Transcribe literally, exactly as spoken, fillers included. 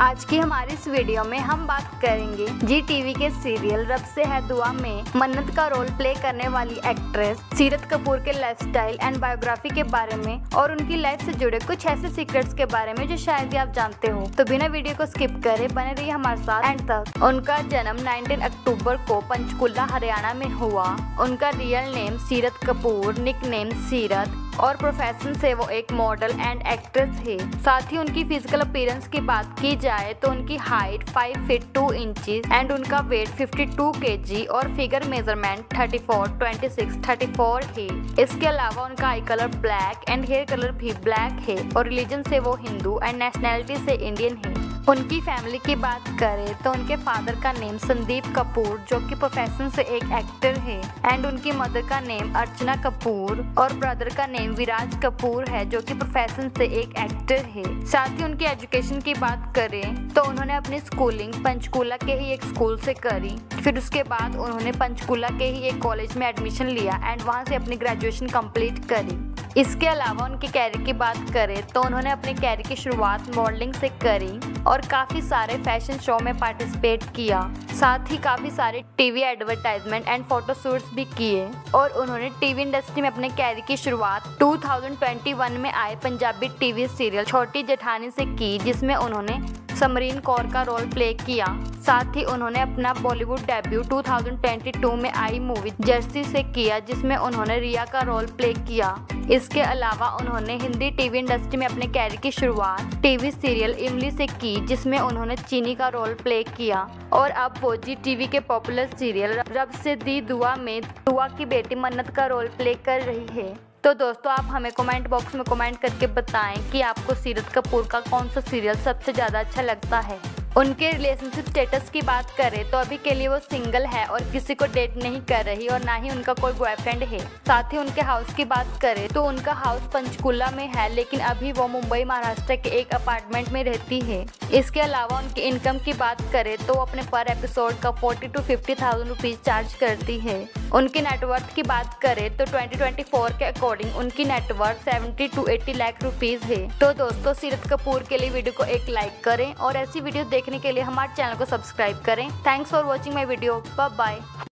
आज की हमारी इस वीडियो में हम बात करेंगे जी टीवी के सीरियल रब से है दुआ में मन्नत का रोल प्ले करने वाली एक्ट्रेस सीरत कपूर के लाइफस्टाइल एंड बायोग्राफी के बारे में और उनकी लाइफ से जुड़े कुछ ऐसे सीक्रेट्स के बारे में जो शायद ही आप जानते हो। तो बिना वीडियो को स्किप करे बने रहिए हमारे साथ एंड तक। उनका जन्म उन्नीस अक्टूबर को पंचकुला हरियाणा में हुआ। उनका रियल नेम सीरत कपूर, निक नेम सीरत और प्रोफेशन से वो एक मॉडल एंड एक्ट्रेस है। साथ ही उनकी फिजिकल अपीयरेंस की बात की जाए तो उनकी height five feet two inches and उनका वेट फिफ्टी टू केजी और figure measurement thirty four, twenty six, thirty four है। इसके अलावा उनका eye colour black and hair colour भी ब्लैक है और रिलीजन से वो हिंदू एंड नेशनैलिटी से इंडियन है। उनकी फैमिली की बात करें तो उनके फादर का नेम संदीप कपूर जो कि प्रोफेशन से एक एक्टर है एंड उनकी मदर का नेम अर्चना कपूर और ब्रदर का नेम विराज कपूर है जो कि प्रोफेशन से एक एक्टर है। साथ ही उनकी एजुकेशन की बात करें तो उन्होंने अपनी स्कूलिंग पंचकुला के ही एक स्कूल से करी। फिर उसके बाद उन्होंने पंचकुला के ही एक कॉलेज में एडमिशन लिया एंड वहां से अपनी ग्रेजुएशन कंप्लीट करी। इसके अलावा उनके कैरियर की बात करें तो उन्होंने अपने कैरियर की शुरुआत मॉडलिंग से करी और काफ़ी सारे फैशन शो में पार्टिसिपेट किया। साथ ही काफ़ी सारे TV advertisement and photo shoots भी किए और उन्होंने टीवी इंडस्ट्री में अपने कैरियर की शुरुआत दो हज़ार इक्कीस में आए पंजाबी टीवी सीरियल छोटी जेठानी से की जिसमें उन्होंने समरीन कौर का रोल प्ले किया। साथ ही उन्होंने अपना बॉलीवुड डेब्यू दो हज़ार बाईस में आई मूवी जर्सी से किया जिसमें उन्होंने रिया का रोल प्ले किया। इसके अलावा उन्होंने हिंदी टीवी इंडस्ट्री में अपने कैरियर की शुरुआत टीवी सीरियल इमली से की जिसमें उन्होंने चीनी का रोल प्ले किया और अब वो जी टीवी के पॉपुलर सीरियल रब से दी दुआ में दुआ की बेटी मन्नत का रोल प्ले कर रही है। तो दोस्तों आप हमें कमेंट बॉक्स में कमेंट करके बताएं कि आपको सीरत कपूर का कौन सा सीरियल सबसे ज़्यादा अच्छा लगता है। उनके रिलेशनशिप स्टेटस की बात करें तो अभी के लिए वो सिंगल है और किसी को डेट नहीं कर रही और ना ही उनका कोई बॉयफ्रेंड है। साथ ही उनके हाउस की बात करें तो उनका हाउस पंचकुला में है लेकिन अभी वो मुंबई महाराष्ट्र के एक अपार्टमेंट में रहती है। इसके अलावा उनकी इनकम की बात करें तो अपने पर एपिसोड का forty two fifty thousand rupees charge करती है। उनकी नेटवर्थ की बात करें तो ट्वेंटी ट्वेंटी फोर के अकॉर्डिंग उनकी net worth seventy two eighty lakh rupees है। तो दोस्तों सीरत कपूर के लिए वीडियो को एक लाइक करें और ऐसी वीडियो देखने के लिए हमारे चैनल को सब्सक्राइब करें। Thanks for watching my video. Bye bye.